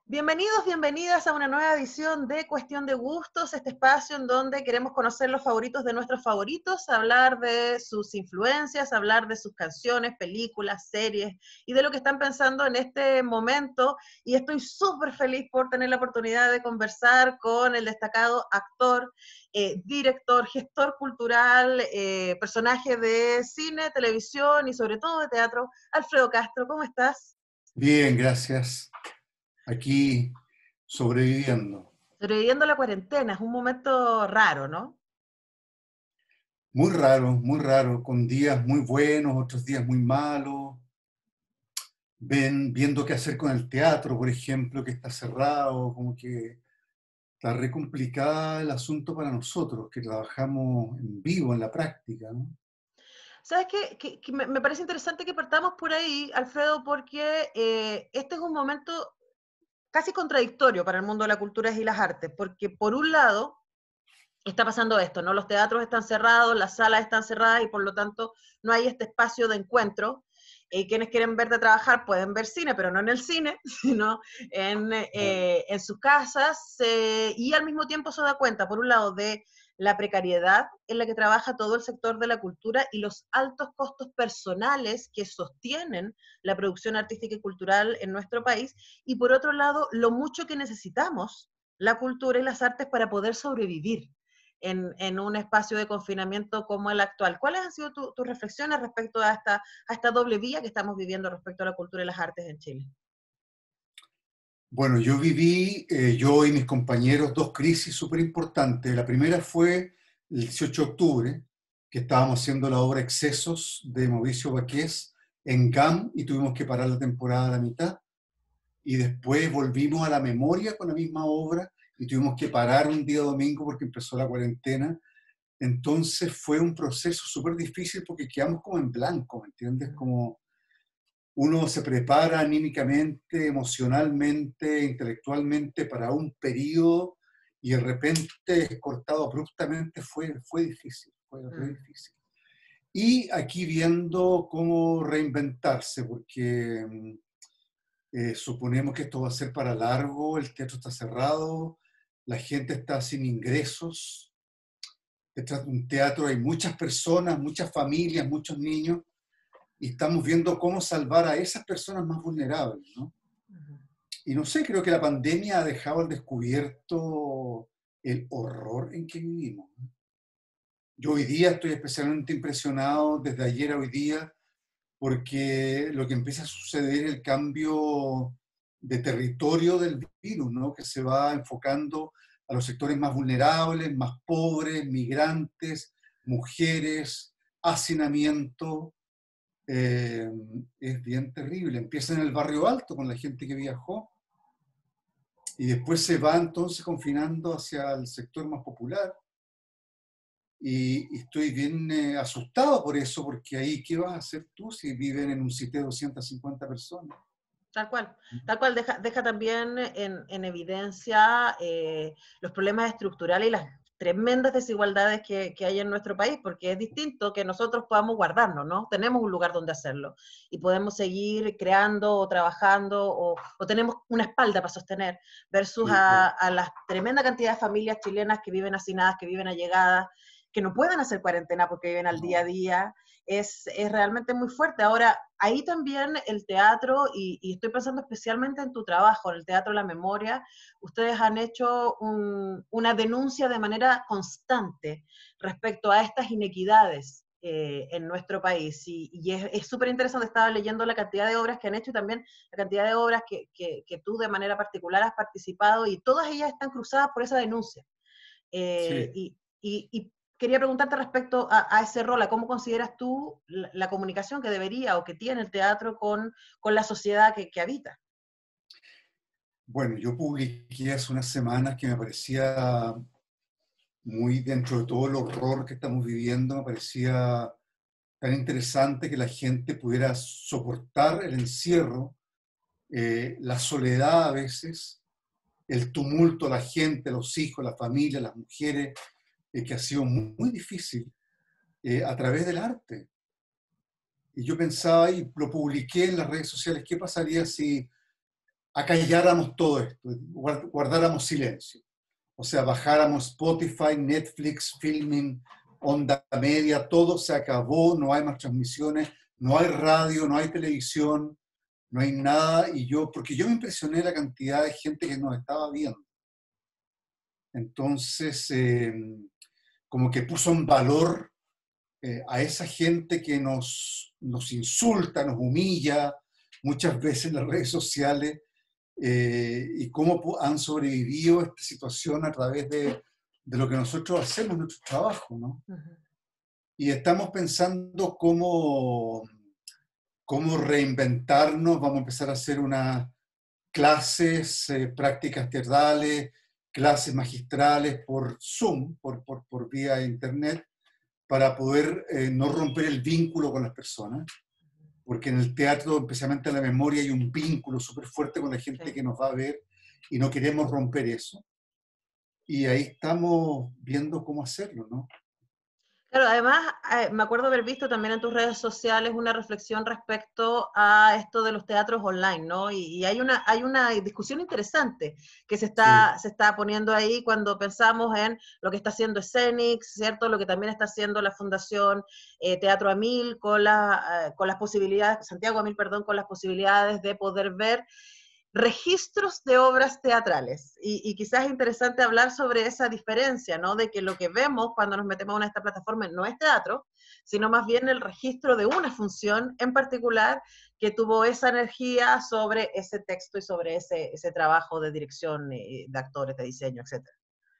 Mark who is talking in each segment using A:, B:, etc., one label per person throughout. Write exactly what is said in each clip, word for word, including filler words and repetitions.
A: Bienvenidos, bienvenidas a una nueva edición de Cuestión de Gustos, este espacio en donde queremos conocer los favoritos de nuestros favoritos, hablar de sus influencias, hablar de sus canciones, películas, series y de lo que están pensando en este momento. Y estoy súper feliz por tener la oportunidad de conversar con el destacado actor, eh, director, gestor cultural, eh, personaje de cine, televisión y sobre todo de teatro, Alfredo Castro. ¿Cómo estás?
B: Bien, gracias. Aquí sobreviviendo.
A: Sobreviviendo la cuarentena, es un momento raro, ¿no?
B: Muy raro, muy raro, con días muy buenos, otros días muy malos. Ven, viendo qué hacer con el teatro, por ejemplo, que está cerrado, como que está re complicado el asunto para nosotros, que trabajamos en vivo, en la práctica, ¿no?
A: ¿Sabes qué? Que, que me, me parece interesante que partamos por ahí, Alfredo, porque eh, este es un momento casi contradictorio para el mundo de la cultura y las artes, porque por un lado está pasando esto, ¿no? Los teatros están cerrados, las salas están cerradas y por lo tanto no hay este espacio de encuentro. Y quienes quieren verte trabajar pueden ver cine, pero no en el cine, sino en,
B: Claro.
A: eh, en sus casas. Eh, y al mismo tiempo se da cuenta, por un lado, de la precariedad en la que trabaja todo el sector de la cultura y los altos costos personales que sostienen la producción artística y cultural en nuestro país. Y por otro lado, lo mucho que necesitamos la cultura y las artes para poder sobrevivir en, en un espacio de confinamiento como el actual. ¿Cuáles han sido tus tu reflexiones respecto a esta, a esta doble vía que estamos viviendo respecto a la cultura y las artes en Chile?
B: Bueno, yo viví, eh, yo y mis compañeros, dos crisis súper importantes. La primera fue el dieciocho de octubre, que estábamos haciendo la obra Excesos de Mauricio Baqués en G A M y tuvimos que parar la temporada a la mitad. Y después volvimos a la memoria con la misma obra y tuvimos que parar un día domingo porque empezó la cuarentena. Entonces fue un proceso súper difícil porque quedamos como en blanco, ¿me entiendes? Como uno se prepara anímicamente, emocionalmente, intelectualmente para un periodo y de repente es cortado abruptamente, fue, fue difícil, fue re
A: Mm.
B: difícil. Y aquí viendo cómo reinventarse, porque mm, eh, suponemos que esto va a ser para largo, el teatro está cerrado, la gente está sin ingresos, detrás de un teatro hay muchas personas, muchas familias, muchos niños, y estamos viendo cómo salvar a esas personas más vulnerables, ¿no?
A: Ujú.
B: Y no sé, creo que la pandemia ha dejado al descubierto el horror en que vivimos. Yo hoy día estoy especialmente impresionado desde ayer a hoy día porque lo que empieza a suceder es el cambio de territorio del virus, ¿no? Que se va enfocando a los sectores más vulnerables, más pobres, migrantes, mujeres, hacinamiento. Eh, es bien terrible. Empieza en el barrio alto con la gente que viajó y después se va entonces confinando hacia el sector más popular. Y, y estoy bien eh, asustado por eso, porque ahí, ¿qué vas a hacer tú si viven en un sitio de doscientas cincuenta personas?
A: Tal cual, tal cual deja, deja también en, en evidencia eh, los problemas estructurales y las tremendas desigualdades que, que hay en nuestro país, porque es distinto que nosotros podamos guardarnos, ¿no? Tenemos un lugar donde hacerlo y podemos seguir creando o trabajando o, o tenemos una espalda para sostener, versus
B: Sí,
A: a,
B: claro.
A: a la tremenda cantidad de familias chilenas que viven hacinadas, que viven allegadas, que no pueden hacer cuarentena porque viven al día a
B: No.
A: día, es, es realmente muy fuerte. Ahora, ahí también el teatro, y, y, estoy pensando especialmente en tu trabajo, en el Teatro La Memoria, ustedes han hecho un, una denuncia de manera constante respecto a estas inequidades eh, en nuestro país. Y, y es súper interesante, estaba leyendo la cantidad de obras que han hecho y también la cantidad de obras que, que, que tú de manera particular has participado y todas ellas están cruzadas por esa denuncia. Eh,
B: Sí.
A: y, y, y, quería preguntarte respecto a, a, ese rol, a cómo consideras tú la, la, comunicación que debería o que tiene el teatro con, con la sociedad que, que habita.
B: Bueno, yo publiqué hace unas semanas que me parecía muy dentro de todo el horror que estamos viviendo, me parecía tan interesante que la gente pudiera soportar el encierro, eh, la soledad a veces, el tumulto, la gente, los hijos, la familia, las mujeres, eh, que ha sido muy, muy difícil eh, a través del arte. Y yo pensaba y lo publiqué en las redes sociales, ¿qué pasaría si acalláramos todo esto, guardáramos silencio. O sea, bajáramos Spotify, Netflix, Filming, Onda Media, todo se acabó, no hay más transmisiones, no hay radio, no hay televisión, no hay nada. Y yo, porque yo me impresioné la cantidad de gente que nos estaba viendo. Entonces, eh, como que puso en valor eh, a esa gente que nos, nos insulta, nos humilla, muchas veces en las redes sociales, eh, y cómo han sobrevivido a esta situación a través de, de lo que nosotros hacemos, nuestro trabajo, ¿no? Uh-huh. Y estamos pensando cómo, cómo reinventarnos, vamos a empezar a hacer unas clases, eh, prácticas teatrales, clases magistrales por Zoom, por, por, por vía internet, para poder eh, no romper el vínculo con las personas, porque en el teatro, especialmente en la memoria, hay un vínculo súper fuerte con la gente que nos va a ver y no queremos romper eso. Y ahí estamos viendo cómo hacerlo, ¿no?
A: Claro, además, eh, me acuerdo haber visto también en tus redes sociales una reflexión respecto a esto de los teatros online, ¿no? Y, y hay, una, hay una discusión interesante que se está, sí. se está poniendo ahí cuando pensamos en lo que está haciendo Escenix, ¿cierto? Lo que también está haciendo la Fundación eh, Teatro Amil con, la, eh, con las posibilidades, Santiago Amil, perdón, con las posibilidades de poder ver registros de obras teatrales. Y, y quizás es interesante hablar sobre esa diferencia, ¿no? De que lo que vemos cuando nos metemos en esta plataforma no es teatro, sino más bien el registro de una función en particular que tuvo esa energía sobre ese texto y sobre ese, ese trabajo de dirección, de actores, de diseño, etcétera.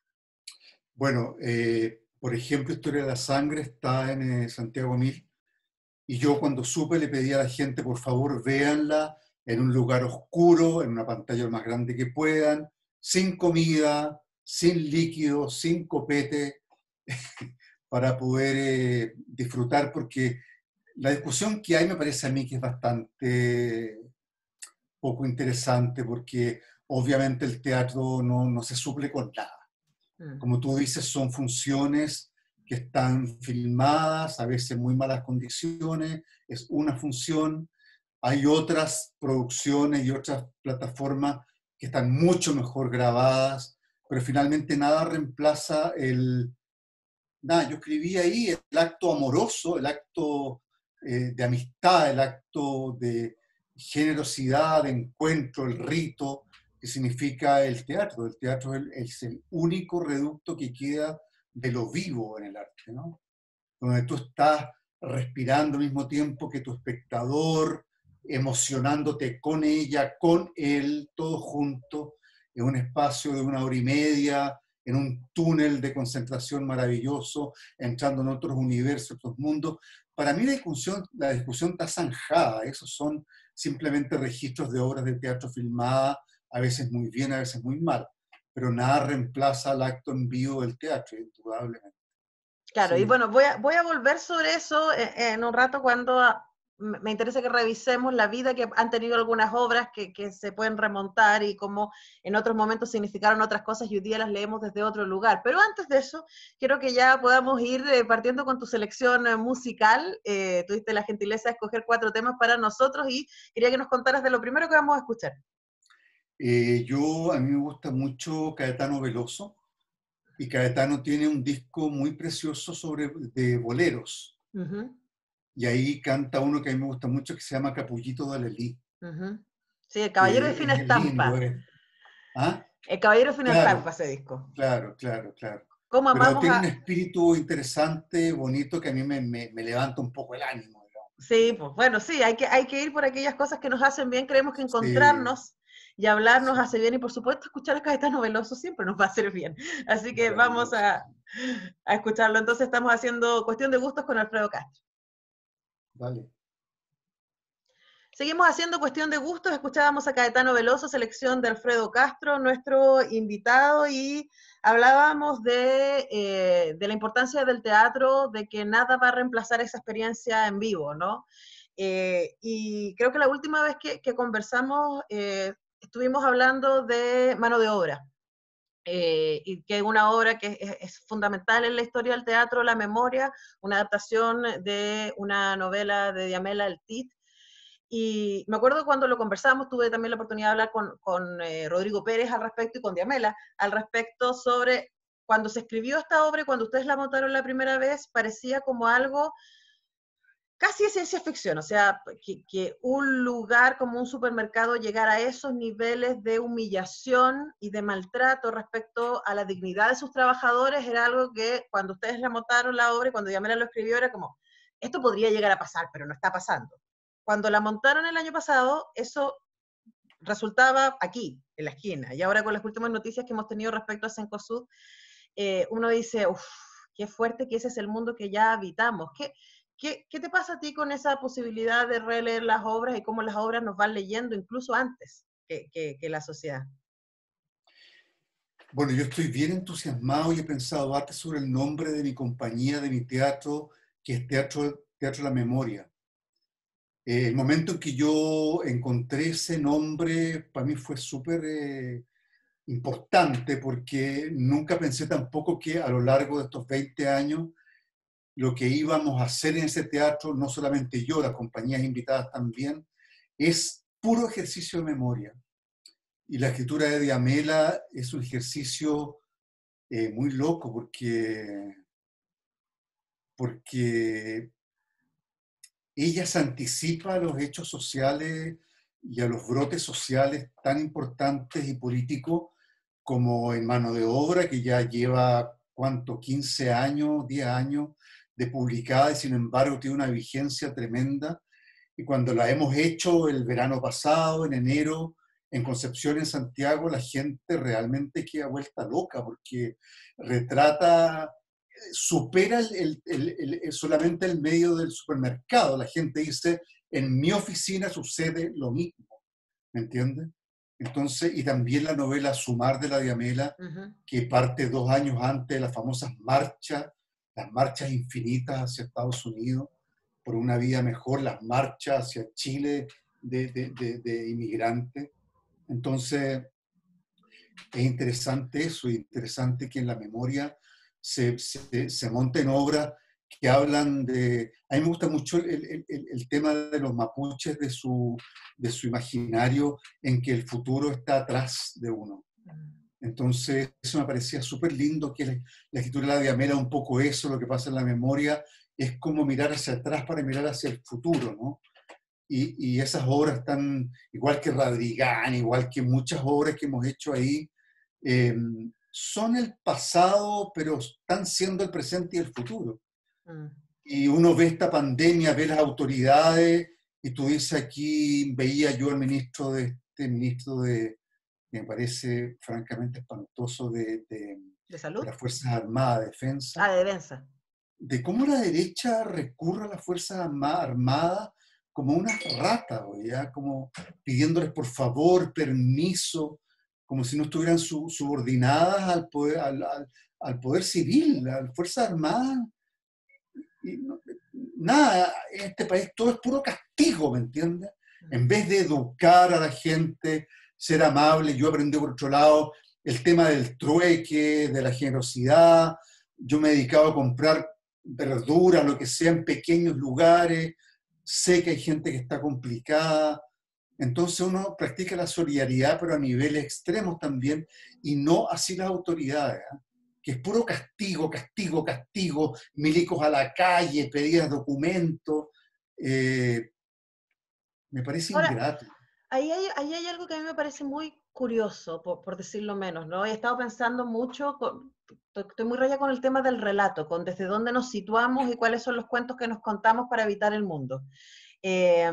B: Bueno, eh, por ejemplo, Historia de la Sangre está en eh, Santiago Mil, y yo cuando supe le pedí a la gente, por favor, véanla en un lugar oscuro, en una pantalla lo más grande que puedan, sin comida, sin líquido, sin copete, para poder eh, disfrutar, porque la discusión que hay me parece a mí que es bastante poco interesante, porque obviamente el teatro no, no se suple con nada. Como tú dices, son funciones que están filmadas, a veces en muy malas condiciones, es una función. Hay otras producciones y otras plataformas que están mucho mejor grabadas, pero finalmente nada reemplaza el... Nada, yo escribí ahí el acto amoroso, el acto eh, de amistad, el acto de generosidad, de encuentro, el rito, que significa el teatro. El teatro es el, es el único reducto que queda de lo vivo en el arte, ¿no? Donde tú estás respirando al mismo tiempo que tu espectador, emocionándote con ella, con él, todo junto, en un espacio de una hora y media, en un túnel de concentración maravilloso, entrando en otros universos, otros mundos. Para mí la discusión, la discusión está zanjada, esos son simplemente registros de obras de teatro filmadas, a veces muy bien, a veces muy mal, pero nada reemplaza al acto en vivo del teatro, indudablemente.
A: Claro, sí. Y bueno, voy a, voy a volver sobre eso en, en un rato cuando me interesa que revisemos la vida que han tenido algunas obras que, que se pueden remontar y cómo en otros momentos significaron otras cosas y hoy día las leemos desde otro lugar. Pero antes de eso, quiero que ya podamos ir eh, partiendo con tu selección eh, musical. Eh, tuviste la gentileza de escoger cuatro temas para nosotros y quería que nos contaras de lo primero que vamos a escuchar.
B: Eh, yo, a mí me gusta mucho Caetano Veloso, y Caetano tiene un disco muy precioso sobre, de boleros. Uh-huh. Y ahí canta uno que a mí me gusta mucho que se llama Capullito de Alelí.
A: Uh-huh. Sí, El Caballero de Fina Estampa.
B: Lindo, ¿eh? ¿Ah?
A: El Caballero de Fina
B: claro,
A: Estampa, ese disco.
B: Claro, claro, claro.
A: ¿Cómo
B: Pero
A: amamos
B: tiene
A: a...
B: un espíritu interesante, bonito, que a mí me, me, me levanta un poco el ánimo. Digamos.
A: Sí, pues bueno, sí, hay que, hay que ir por aquellas cosas que nos hacen bien, creemos que encontrarnos sí. y hablar nos sí. hace bien, y por supuesto escuchar a Caetano Veloso siempre nos va a hacer bien. Así que vamos a, a escucharlo. Entonces estamos haciendo Cuestión de Gustos con Alfredo Castro.
B: Vale.
A: Seguimos haciendo Cuestión de Gustos, escuchábamos a Caetano Veloso, selección de Alfredo Castro, nuestro invitado, y hablábamos de, eh, de la importancia del teatro, de que nada va a reemplazar esa experiencia en vivo, ¿no? Eh, y creo que la última vez que, que conversamos eh, estuvimos hablando de mano de obra, eh, y que es una obra que es, es fundamental en la historia del teatro, la memoria, una adaptación de una novela de Diamela El Tit, Y me acuerdo cuando lo conversamos, tuve también la oportunidad de hablar con, con eh, Rodrigo Pérez al respecto y con Diamela al respecto sobre cuando se escribió esta obra y cuando ustedes la montaron la primera vez, parecía como algo casi de ciencia ficción, o sea, que, que un lugar como un supermercado llegara a esos niveles de humillación y de maltrato respecto a la dignidad de sus trabajadores, era algo que cuando ustedes la montaron la obra y cuando Yamela lo escribió era como, esto podría llegar a pasar, pero no está pasando. Cuando la montaron el año pasado, eso resultaba aquí, en la esquina, y ahora con las últimas noticias que hemos tenido respecto a Cencosud, eh, uno dice, uff, qué fuerte que ese es el mundo que ya habitamos. ¿Qué, qué, ¿Qué te pasa a ti con esa posibilidad de releer las obras y cómo las obras nos van leyendo incluso antes que, que, que la sociedad?
B: Bueno, yo estoy bien entusiasmado y he pensado antes sobre el nombre de mi compañía, de mi teatro, que es Teatro, teatro de la Memoria. Eh, el momento en que yo encontré ese nombre, para mí fue súper eh, importante, porque nunca pensé tampoco que a lo largo de estos veinte años lo que íbamos a hacer en ese teatro, no solamente yo, las compañías invitadas también, es puro ejercicio de memoria. Y la escritura de Diamela es un ejercicio eh, muy loco porque, porque ella se anticipa a los hechos sociales y a los brotes sociales tan importantes y políticos como en Mano de Obra, que ya lleva, ¿cuánto? quince años, diez años de publicada y sin embargo tiene una vigencia tremenda. Y cuando la hemos hecho el verano pasado, en enero, en Concepción, en Santiago, la gente realmente queda vuelta loca porque retrata, supera el, el, el, el, solamente el medio del supermercado. La gente dice, en mi oficina sucede lo mismo, ¿me entiendes? Entonces, y también la novela Sumar de la Diamela, uh-huh, que parte dos años antes de las famosas marchas, las marchas infinitas hacia Estados Unidos, por una vida mejor, las marchas hacia Chile de, de, de, de inmigrantes. Entonces, es interesante eso, es interesante que en la memoria se, se, se monten obras que hablan de... A mí me gusta mucho el, el, el tema de los mapuches, de su, de su imaginario, en que el futuro está atrás de uno. Entonces, eso me parecía súper lindo, que la, la escritura de la Diamela, un poco eso, lo que pasa en la memoria, es como mirar hacia atrás para mirar hacia el futuro, ¿no? Y, y esas obras están, igual que Radrigán, igual que muchas obras que hemos hecho ahí, eh, son el pasado, pero están siendo el presente y el futuro. Mm. Y uno ve esta pandemia, ve las autoridades, y tú dices aquí, veía yo al ministro de este ministro de, que me parece francamente espantoso, de, de,
A: ¿De salud?
B: De las Fuerzas Armadas, de Defensa.
A: Ah, de defensa.
B: De cómo la derecha recurre a las Fuerzas Armadas como unas ratas, ¿ya? Como pidiéndoles por favor, permiso, como si no estuvieran su, subordinadas al poder, al, al, al poder civil, a las Fuerzas Armadas. Y no, nada, en este país todo es puro castigo, ¿me entiendes? En vez de educar a la gente, ser amable, yo aprendí por otro lado el tema del trueque, de la generosidad. Yo me he dedicado a comprar verduras, lo que sea, en pequeños lugares. Sé que hay gente que está complicada. Entonces uno practica la solidaridad, pero a niveles extremos también, y no así las autoridades, ¿eh? Que es puro castigo, castigo, castigo, milicos a la calle, pedidas documentos. Eh, me parece
A: Ahora,
B: ingrato.
A: Ahí hay, ahí hay algo que a mí me parece muy curioso, por, por decirlo menos, ¿no? He estado pensando mucho, con, estoy muy raya con el tema del relato, con desde dónde nos situamos y cuáles son los cuentos que nos contamos para evitar el mundo. Eh,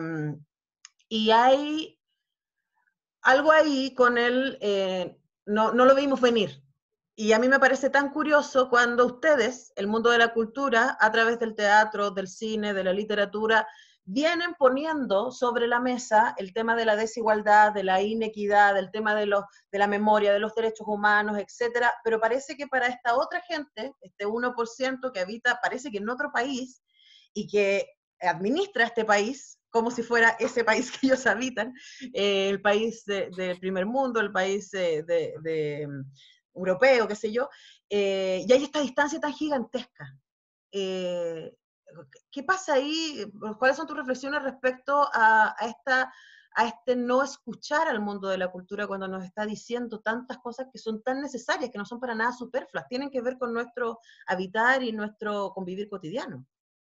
A: y hay algo ahí con el, eh, no, no lo vimos venir. Y a mí me parece tan curioso cuando ustedes, el mundo de la cultura, a través del teatro, del cine, de la literatura, vienen poniendo sobre la mesa el tema de la desigualdad, de la inequidad, del tema de, los, de la memoria, de los derechos humanos, etcétera. Pero parece que para esta otra gente, este uno por ciento que habita, parece que en otro país y que administra este país, como si fuera ese país que ellos habitan, eh, el país del de primer mundo, el país de, de, de europeo, qué sé yo, eh, y hay esta distancia tan gigantesca. Eh, ¿qué pasa ahí? ¿Cuáles son tus reflexiones respecto a, a esta, a este no escuchar al mundo de la cultura cuando nos está diciendo tantas cosas que son tan necesarias, que no son para nada superfluas, tienen que ver con nuestro habitar y nuestro convivir cotidiano?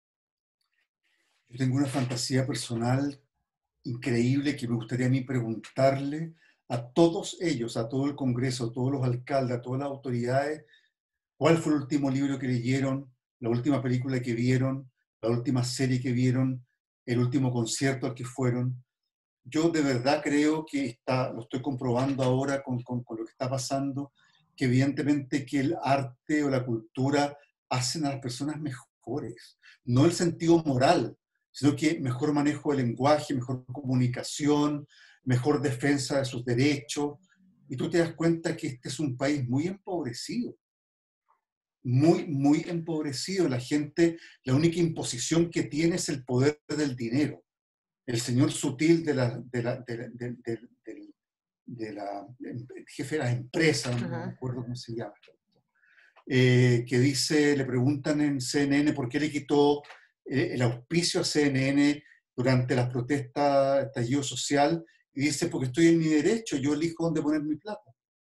B: Yo tengo una fantasía personal increíble que me gustaría a mí preguntarle a todos ellos, a todo el Congreso, a todos los alcaldes, a todas las autoridades, cuál fue el último libro que leyeron, la última película que vieron, la última serie que vieron, el último concierto al que fueron. Yo de verdad creo que está, lo estoy comprobando ahora con, con, con lo que está pasando, que evidentemente que el arte o la cultura hacen a las personas mejores, no el sentido moral, sino que mejor manejo del lenguaje, mejor comunicación, mejor defensa de sus derechos. Y tú te das cuenta que este es un país muy empobrecido, muy, muy empobrecido. La gente, la única imposición que tiene es el poder del dinero. El señor sutil de la, de la, de, de, de, de, de la el jefe de las empresas, no me
A: Ujú.
B: acuerdo cómo se llama, eh, que dice, le preguntan en C N N por qué le quitó eh, el auspicio a C N N durante las protestas, estallido social, y dice, porque estoy en mi derecho, yo elijo dónde poner mi plata.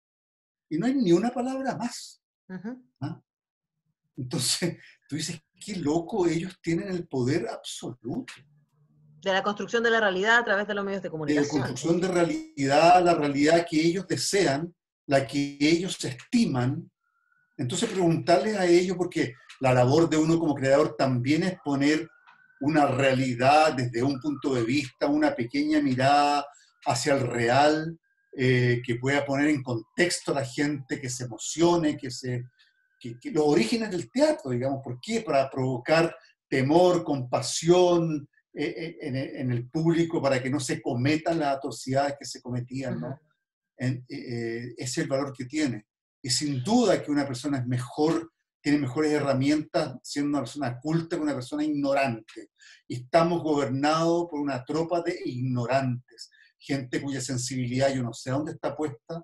B: Y no hay ni una palabra más.
A: Ujú.
B: ¿Ah? Entonces, tú dices, qué loco, ellos tienen el poder absoluto.
A: De la construcción de la realidad a través de los medios de
B: De
A: comunicación.
B: construcción de realidad, la realidad que ellos desean, la que ellos estiman. Entonces preguntarles a ellos, porque la labor de uno como creador también es poner una realidad desde un punto de vista, una pequeña mirada hacia el real, eh, que pueda poner en contexto a la gente, que se emocione, que se... Que, que los orígenes del teatro, digamos, ¿por qué? Para provocar temor, compasión eh, eh, en, en, el público, para que no se cometan las atrocidades que se cometían,
A: Ujú.
B: ¿no? En, eh, ese es el valor que tiene. Y sin duda que una persona es mejor, tiene mejores herramientas siendo una persona culta que una persona ignorante. Y estamos gobernados por una tropa de ignorantes, gente cuya sensibilidad yo no sé dónde está puesta,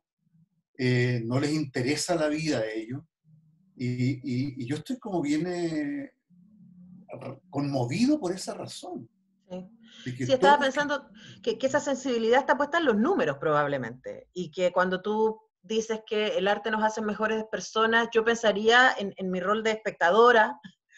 B: eh, no les interesa la vida a ellos. Y, y, y yo estoy como bien eh, conmovido por esa razón.
A: Sí.
B: De que
A: Sí, estaba
B: todos...
A: pensando que, que esa sensibilidad está puesta en los números probablemente, y que cuando tú dices que el arte nos hace mejores personas, yo pensaría en, en mi rol de espectadora,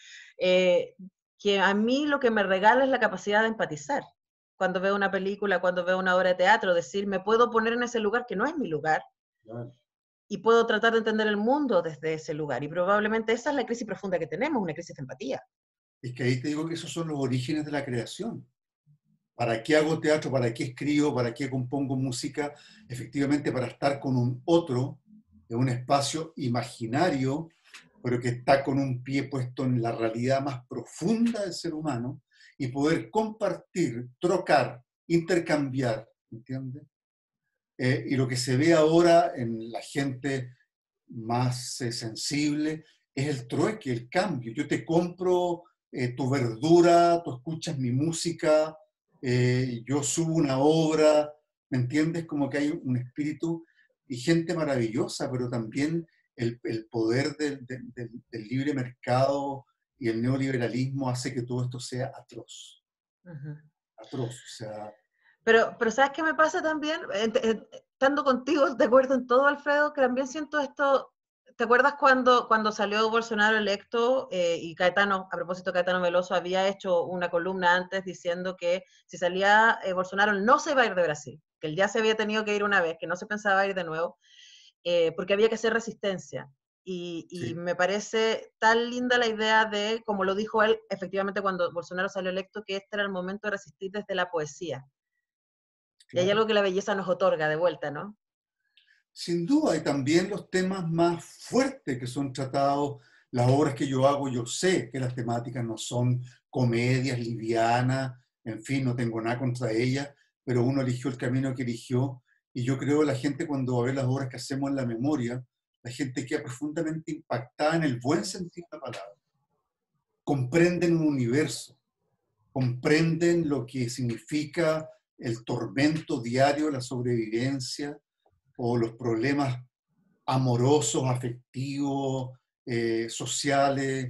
A: eh, que a mí lo que me regala es la capacidad de empatizar. Cuando veo una película, cuando veo una obra de teatro, decir, me puedo poner en ese lugar que no es mi lugar
B: Claro.
A: y puedo tratar de entender el mundo desde ese lugar. Y probablemente esa es la crisis profunda que tenemos, una crisis de empatía.
B: Es que ahí te digo que esos son los orígenes de la creación. ¿Para qué hago teatro? ¿Para qué escribo? ¿Para qué compongo música? Efectivamente, para estar con un otro en un espacio imaginario, pero que está con un pie puesto en la realidad más profunda del ser humano y poder compartir, trocar, intercambiar, ¿entiendes? Eh, y lo que se ve ahora en la gente más eh, sensible es el trueque, el cambio. Yo te compro eh, tu verdura, tú escuchas mi música, eh, yo subo una obra, ¿me entiendes? Como que hay un espíritu y gente maravillosa, pero también el, el poder del, del, del, del libre mercado y el neoliberalismo hace que todo esto sea atroz,
A: Uh -huh.
B: atroz, o sea...
A: Pero, pero ¿sabes qué me pasa también? Estando contigo, de acuerdo en todo, Alfredo, que también siento esto. ¿Te acuerdas cuando, cuando salió Bolsonaro electo eh, y Caetano, a propósito, Caetano Veloso había hecho una columna antes diciendo que si salía eh, Bolsonaro no se iba a ir de Brasil, que él ya se había tenido que ir una vez, que no se pensaba ir de nuevo, eh, porque había que hacer resistencia. Y, y
B: Sí,
A: me parece tan linda la idea de, como lo dijo él, efectivamente, cuando Bolsonaro salió electo, que este era el momento de resistir desde la poesía. Y hay
B: claro.
A: algo que la belleza nos otorga de vuelta, ¿no?
B: Sin duda, y también los temas más fuertes que son tratados, las obras que yo hago, yo sé que las temáticas no son comedias livianas, en fin, no tengo nada contra ellas, pero uno eligió el camino que eligió, y yo creo que la gente cuando va a ver las obras que hacemos en la memoria, la gente queda profundamente impactada en el buen sentido de la palabra. Comprenden un universo, comprenden lo que significa el tormento diario, la sobrevivencia, o los problemas amorosos, afectivos, eh, sociales,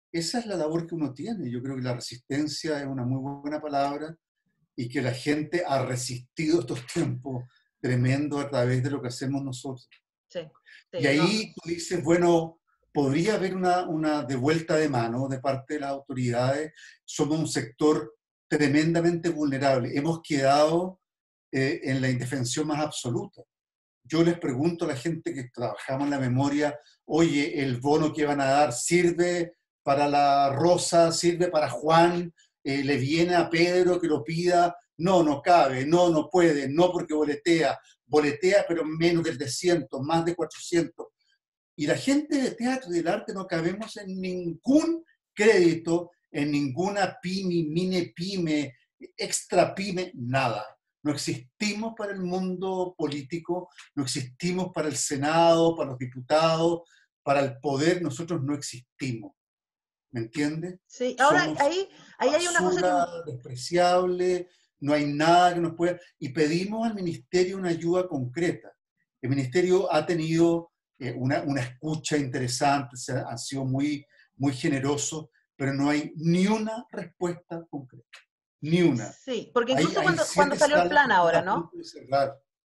B: esa es la labor que uno tiene. Yo creo que la resistencia es una muy buena palabra y que la gente ha resistido estos tiempos tremendos a través de lo que hacemos nosotros.
A: Sí,
B: Y
A: sí, no.
B: ahí tú dices, bueno, podría haber una, una devuelta de mano de parte de las autoridades. Somos un sector tremendamente vulnerable. Hemos quedado eh, en la indefensión más absoluta. Yo les pregunto a la gente que trabajamos en la memoria, oye, ¿el bono que van a dar sirve para la Rosa, sirve para Juan? Eh, ¿Le viene a Pedro que lo pida? No, no cabe, no, no puede, no porque boletea, boletea pero menos del trescientos, más de cuatrocientos. Y la gente de teatro y del arte no cabemos en ningún crédito, en ninguna pyme, mini pyme, extra pyme, nada. No existimos para el mundo político, no existimos para el Senado, para los diputados, para el poder, nosotros no existimos. ¿Me entiendes?
A: Sí, ahora
B: Somos
A: ahí, ahí hay una cosa que...
B: basura, despreciable, no hay nada que nos pueda... Y pedimos al ministerio una ayuda concreta. El ministerio ha tenido eh, una, una escucha interesante, se ha, han sido muy, muy generosos, pero no hay ni una respuesta concreta. Ni una.
A: Sí, porque
B: Hay,
A: incluso
B: hay
A: cuando, cuando
B: siete
A: salió el
B: salas
A: plan
B: que están
A: ahora,
B: a
A: ¿no?
B: punto de cerrar.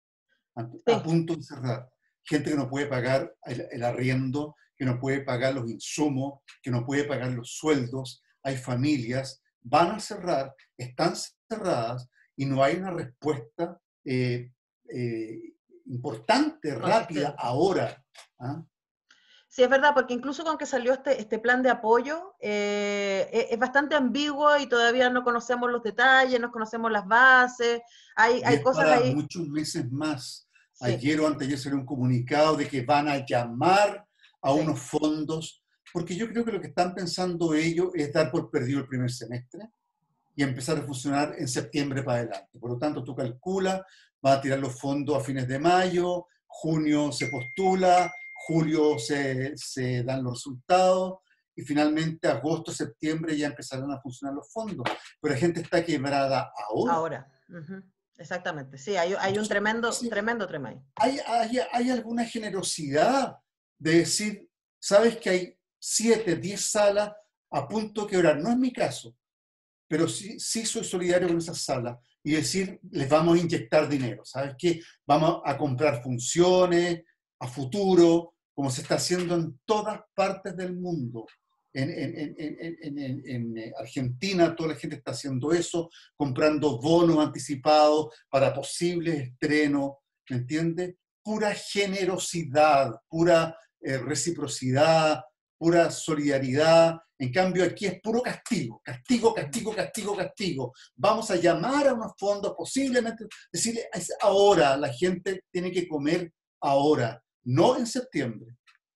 B: A, a
A: Sí,
B: punto de cerrar. Gente que no puede pagar el, el arriendo, que no puede pagar los insumos, que no puede pagar los sueldos. Hay familias, van a cerrar, están cerradas y no hay una respuesta eh, eh, importante, rápida,
A: consistente.
B: ahora. ¿Ah?
A: Sí, es verdad, porque incluso con que salió este, este plan de apoyo, eh, es, es bastante ambiguo y todavía no conocemos los detalles, no conocemos las bases, hay,
B: Y
A: hay
B: es
A: cosas
B: para
A: ahí,
B: muchos meses más.
A: sí,
B: Ayer o anteayer salió un comunicado de que van a llamar a
A: sí,
B: unos fondos, porque yo creo que lo que están pensando ellos es dar por perdido el primer semestre y empezar a funcionar en septiembre para adelante. Por lo tanto, tú calculas, va a tirar los fondos a fines de mayo, junio se postula, julio se, se dan los resultados y finalmente agosto, septiembre ya empezarán a funcionar los fondos. Pero la gente está quebrada ahora.
A: ahora. Ujú, exactamente, sí, hay, hay un
B: Entonces,
A: tremendo, tremendo tema ahí.
B: ¿hay, hay, hay alguna generosidad de decir, sabes que hay siete, diez salas a punto de quebrar? No es mi caso, pero sí, sí soy solidario con esas salas y decir, les vamos a inyectar dinero, ¿sabes qué? Vamos a comprar funciones a futuro, como se está haciendo en todas partes del mundo. En, en, en, en, en, en Argentina toda la gente está haciendo eso, comprando bonos anticipados para posibles estrenos, ¿me entiendes? Pura generosidad, pura eh, reciprocidad, pura solidaridad. En cambio, aquí es puro castigo, castigo, castigo, castigo, castigo. Vamos a llamar a unos fondos, posiblemente, decirle, es ahora, la gente tiene que comer ahora, no en septiembre.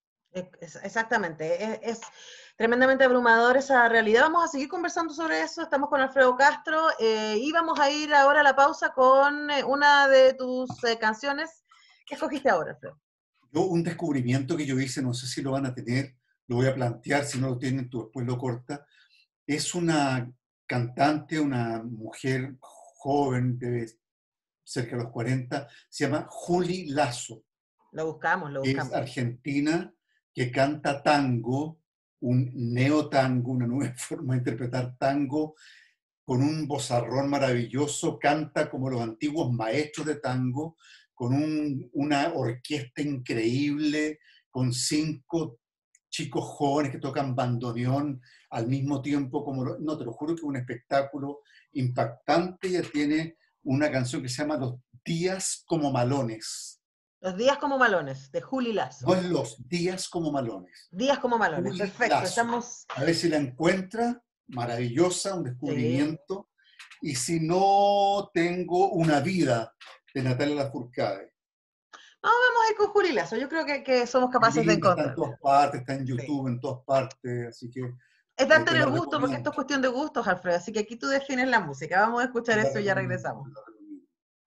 A: Es, exactamente, es, es, tremendamente abrumador esa realidad. Vamos a seguir conversando sobre eso, estamos con Alfredo Castro eh, y vamos a ir ahora a la pausa con eh, una de tus eh, canciones. ¿Qué escogiste ahora, Alfredo?
B: Yo, un descubrimiento que yo hice, no sé si lo van a tener, lo voy a plantear, si no lo tienen, tú después lo cortas. Es una cantante, una mujer joven, de cerca de los cuarenta, se llama Juli Lazo.
A: Lo buscamos, lo
B: Es
A: buscamos.
B: argentina, que canta tango, un neotango, una nueva forma de interpretar tango, con un vozarrón maravilloso, canta como los antiguos maestros de tango, con un, una orquesta increíble, con cinco chicos jóvenes que tocan bandoneón al mismo tiempo, como lo, no, te lo juro que es un espectáculo impactante. Ella tiene una canción que se llama Los días como malones.
A: Los días como malones, de Juli
B: No
A: Lazo.
B: es Los días como malones.
A: Días como malones,
B: Juli
A: perfecto,
B: Lazo.
A: estamos...
B: A ver si la encuentra, maravillosa, un
A: Sí.
B: descubrimiento. Y si no, tengo Una vida, de Natalia Lafourcade.
A: No, vamos a ir con Juli Lazo, yo creo que, que somos capaces de
B: Linda, está en
A: encontrarla.
B: todas partes, está en
A: Sí.
B: YouTube, en todas partes, así que
A: Es
B: eh,
A: darte
B: te
A: el
B: la
A: gusto, porque esto
B: recomiendo.
A: es cuestión de gustos, Alfredo, así que aquí tú defines la música. Vamos a
B: Te
A: escuchar
B: la
A: eso y ya
B: recomiendo,
A: regresamos.
B: te la recomiendo.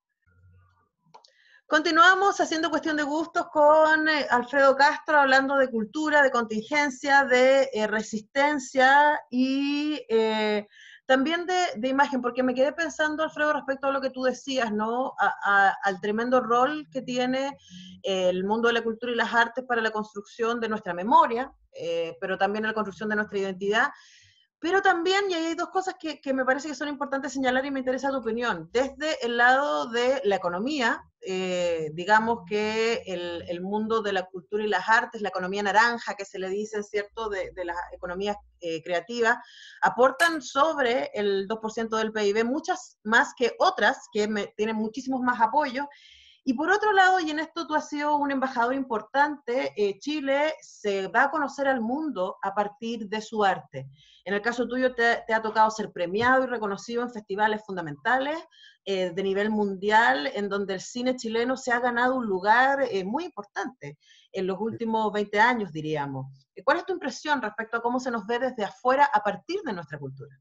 A: Continuamos haciendo cuestión de gustos con eh, Alfredo Castro, hablando de cultura, de contingencia, de eh, resistencia y eh, también de, de imagen, porque me quedé pensando, Alfredo, respecto a lo que tú decías, ¿no? A, a, al tremendo rol que tiene el mundo de la cultura y las artes para la construcción de nuestra memoria, eh, pero también la construcción de nuestra identidad. Pero también, y ahí hay dos cosas que, que me parece que son importantes señalar y me interesa tu opinión. Desde el lado de la economía, eh, digamos que el, el, mundo de la cultura y las artes, la economía naranja que se le dice, ¿cierto?, de, de las economías eh, creativas, aportan sobre el dos por ciento del P I B, muchas más que otras que me, tienen muchísimos más apoyos. Y por otro lado, y en esto tú has sido un embajador importante, eh, Chile se va a conocer al mundo a partir de su arte. En el caso tuyo te, te ha tocado ser premiado y reconocido en festivales fundamentales eh, de nivel mundial, en donde el cine chileno se ha ganado un lugar eh, muy importante en los últimos veinte años, diríamos. ¿Cuál es tu impresión respecto a cómo se nos ve desde afuera a partir de nuestra cultura?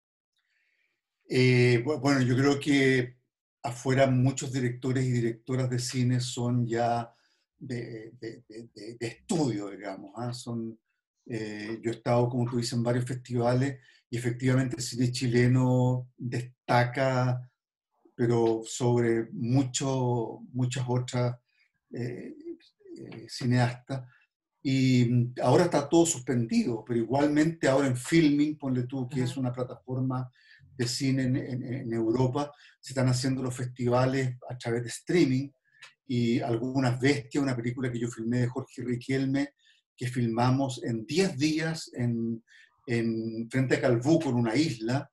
B: Eh, bueno, yo creo que afuera muchos directores y directoras de cine son ya de, de, de, de, de estudio, digamos. ¿eh? Son, eh, yo he estado, como tú dices, en varios festivales y efectivamente el cine chileno destaca, pero sobre mucho, muchas otras eh, eh, cineastas. Y ahora está todo suspendido, pero igualmente ahora en Filming, ponle tú, que es una plataforma de cine en, en, en Europa, se están haciendo los festivales a través de streaming, y Algunas Bestias, una película que yo filmé de Jorge Riquelme, que filmamos en diez días en, en frente a Calbuco, en una isla,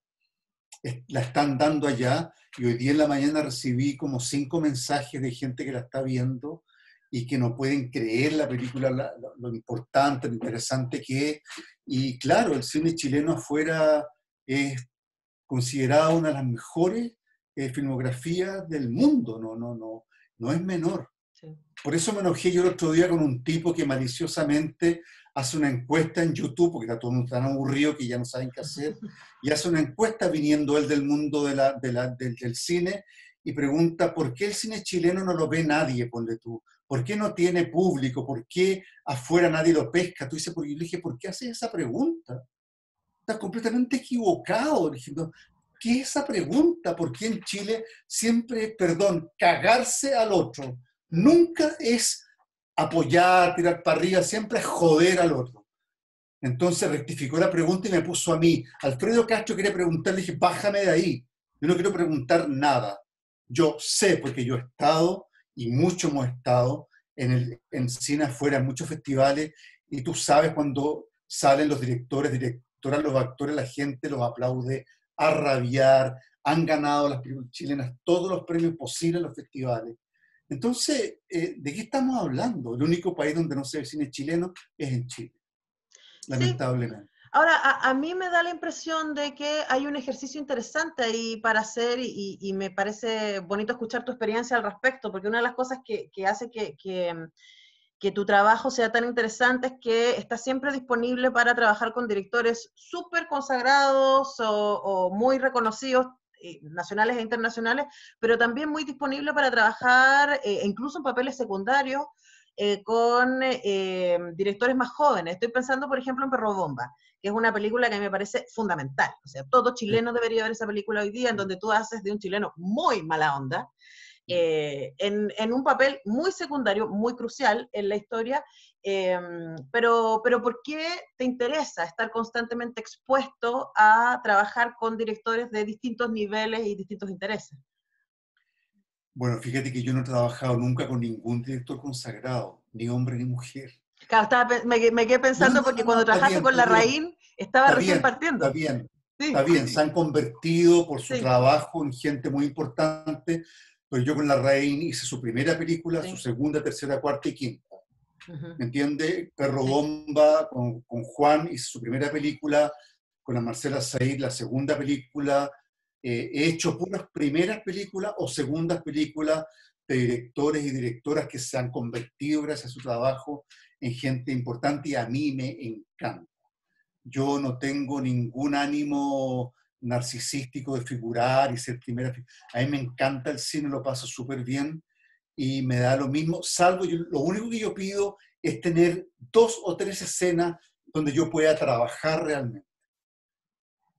B: la están dando allá, y hoy día en la mañana recibí como cinco mensajes de gente que la está viendo y que no pueden creer la película, la, lo, lo importante, lo interesante que es. Y claro, el cine chileno afuera es considerado una de las mejores eh, filmografías del mundo, no, no, no, no es menor.
A: Sí.
B: Por eso me enojé yo el otro día con un tipo que maliciosamente hace una encuesta en YouTube, porque está todo el mundo tan aburrido que ya no saben qué hacer, y hace una encuesta viniendo él del mundo de la, de la, del, del cine, y pregunta, ¿por qué el cine chileno no lo ve nadie, ponle tú? ¿Por qué no tiene público? ¿Por qué afuera nadie lo pesca? Tú dices, porque yo le dije, ¿por qué haces esa pregunta? Estás completamente equivocado. Diciendo, ¿qué es esa pregunta? ¿Por qué en Chile siempre, perdón, cagarse al otro? Nunca es apoyar, tirar para arriba, siempre es joder al otro. Entonces rectificó la pregunta y me puso a mí. Alfredo Castro quiere preguntar, le dije, bájame de ahí. Yo no quiero preguntar nada. Yo sé, porque yo he estado, y mucho hemos estado, en, el, en cine afuera, en muchos festivales, y tú sabes cuando salen los directores, directoras, los actores, la gente los aplaude a rabiar, han ganado las películas chilenas todos los premios posibles en los festivales. Entonces, eh, ¿de qué estamos hablando? El único país donde no se ve cine chileno es en Chile,
A: Sí.
B: lamentablemente.
A: Ahora, a, a, mí me da la impresión de que hay un ejercicio interesante ahí para hacer y, y me parece bonito escuchar tu experiencia al respecto, porque una de las cosas que, que hace que, que, que tu trabajo sea tan interesante es que estás siempre disponible para trabajar con directores súper consagrados o, o muy reconocidos, nacionales e internacionales, pero también muy disponible para trabajar eh, incluso en papeles secundarios eh, con eh, directores más jóvenes. Estoy pensando, por ejemplo, en Perro Bomba, que es una película que a mí me parece fundamental. O sea, todo chileno debería ver esa película hoy día, en donde tú haces de un chileno muy mala onda, eh, en, en, un papel muy secundario, muy crucial en la historia, eh, pero, pero ¿por qué te interesa estar constantemente expuesto a trabajar con directores de distintos niveles y distintos intereses?
B: Bueno, fíjate que yo no he trabajado nunca con ningún director consagrado, ni hombre ni mujer.
A: Claro, estaba, me, me, quedé
B: No, no,
A: pensando
B: no,
A: porque
B: no, no,
A: cuando
B: está
A: trabajaste
B: bien,
A: con
B: está bien,
A: Larraín estaba
B: está
A: recién
B: bien, está
A: partiendo.
B: bien, está
A: Sí,
B: bien. Se han convertido por su
A: sí,
B: trabajo en gente muy importante, pero yo con Larraín hice su primera película, su
A: sí.
B: segunda, tercera, cuarta y quinta.
A: Uh-huh.
B: ¿Me entiende? Perro
A: Sí.
B: Bomba con, con Juan hice su primera película, con la Marcela Said la segunda película. Eh, he hecho puras primeras películas o segundas películas de directores y directoras que se han convertido gracias a su trabajo en gente importante, y a mí me encanta. Yo no tengo ningún ánimo narcisístico de figurar y ser primera. A mí me encanta el cine, lo paso súper bien y me da lo mismo, salvo yo, lo único que yo pido es tener dos o tres escenas donde yo pueda trabajar realmente.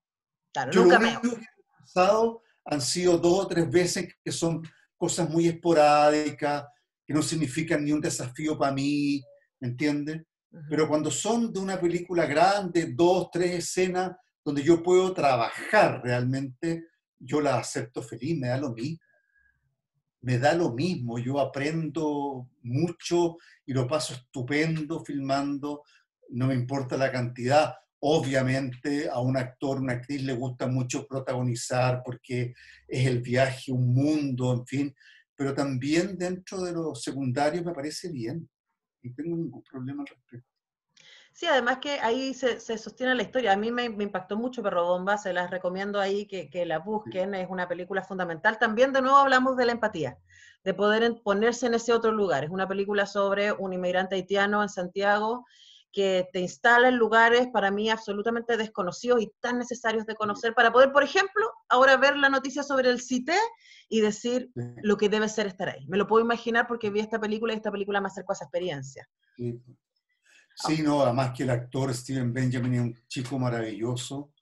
A: Claro,
B: Yo
A: en un
B: lo
A: cameo.
B: único que he pasado han sido dos o tres veces que son cosas muy esporádicas, que no significan ni un desafío para mí, ¿me entiendes?
A: Ujú.
B: Pero cuando son de una película grande, dos, tres escenas, donde yo puedo trabajar realmente, yo las acepto feliz, me da lo mismo. Me da lo mismo, yo aprendo mucho y lo paso estupendo filmando, no me importa la cantidad. Obviamente a un actor, una actriz le gusta mucho protagonizar porque es el viaje, un mundo, en fin, pero también dentro de los secundarios me parece bien, no tengo ningún problema al respecto.
A: Sí, además que ahí se, se sostiene la historia. A mí me, me impactó mucho Perro Bomba, se las recomiendo ahí que, que la busquen, es una película fundamental. También de nuevo hablamos de la empatía, de poder en, ponerse en ese otro lugar. Es una película sobre un inmigrante haitiano en Santiago que te instala en lugares para mí absolutamente desconocidos y tan necesarios de conocer para poder, por ejemplo, ahora ver la noticia sobre el CITE y decir
B: Sí,
A: lo que debe ser estar ahí. Me lo puedo imaginar porque vi esta película y esta película me acercó a esa experiencia.
B: sí. Sí, no, además que el actor Steven Benjamin es un chico maravilloso